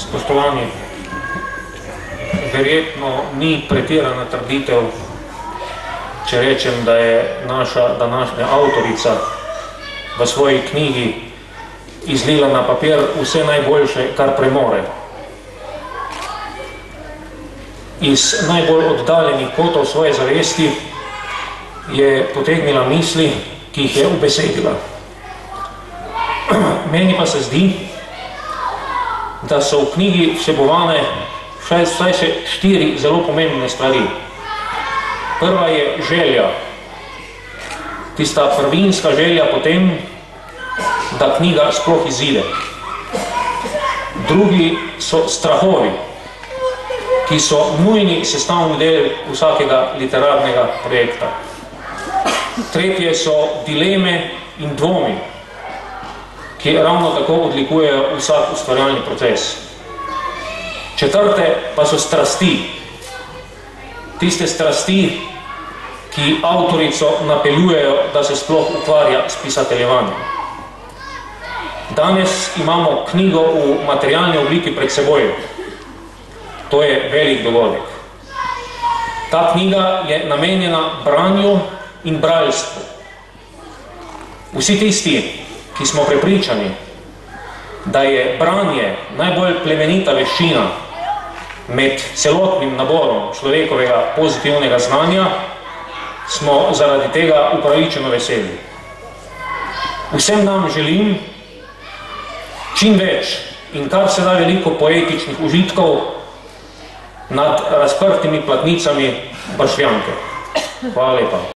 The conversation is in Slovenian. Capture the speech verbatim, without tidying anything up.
Spoštovani, verjetno ni pretirana trditev, če rečem, da je naša današnja avtorica v svoji knjigi izlila na papir vse najboljše, kar premore. Iz najbolj oddaljenih kotov svoje zavesti je potegnila misli, ki jih je ubesedila. Meni pa se zdi, da so v knjigi vsebovane vsaj še štiri zelo pomembne stvari. Prva je želja, tista prvinska želja potem, da knjiga sploh izide. Drugi so strahovi, ki so nujni sestavni del vsakega literarnega projekta. Tretje so dileme in dvomi, ki ravno tako odlikujejo vsak ustvarjalni proces. Četrte pa so strasti, tiste strasti, ki avtorico napeljujejo, da se sploh ukvarja s pisateljevanjem. Danes imamo knjigo v materialni obliki pred seboj. To je velik dogodek. Ta knjiga je namenjena branju in bralstvu. Vsi tisti, ki smo prepričani, da je branje najbolj plemenita veščina med celotnim naborom človekovega pozitivnega znanja, smo zaradi tega upravičeno veseli. Vsem nam želim čim več in kar se da veliko poetičnih užitkov nad razprtimi platnicami Bršljanke. Hvala lepa.